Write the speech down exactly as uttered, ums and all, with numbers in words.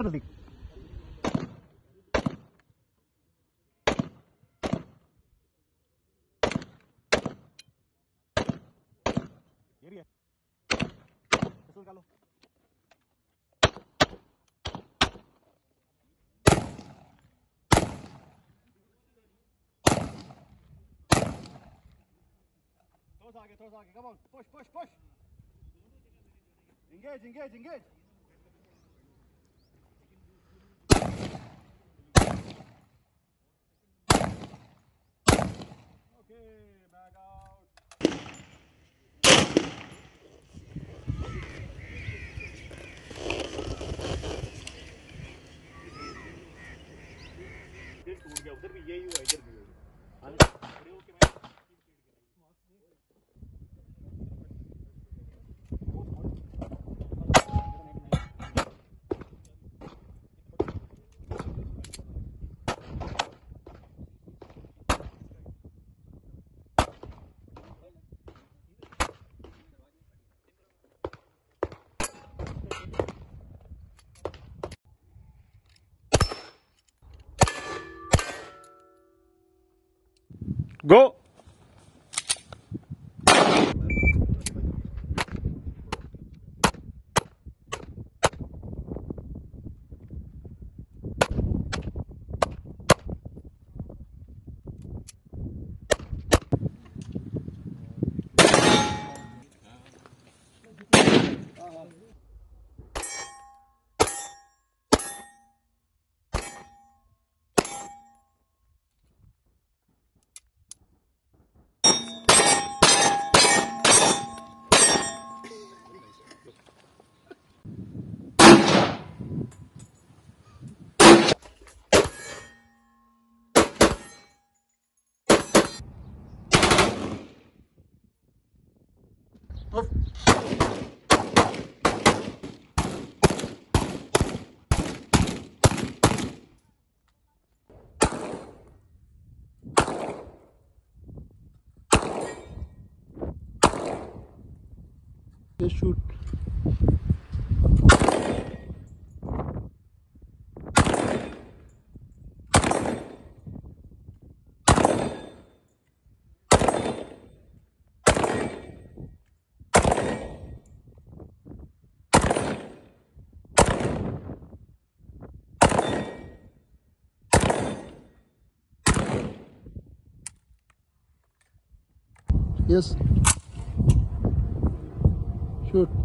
Fast जल्दी। ये रही है, पिस्टल निकालो। थोड़ा सा आगे, थोड़ा सा आगे, come on, push push push, engage engage engage. Okay, back out. इधर टूट गया, उधर भी यही हुआ, इधर भी यही। खड़े होके मैं गो। Just shoot. Yes. Shoot.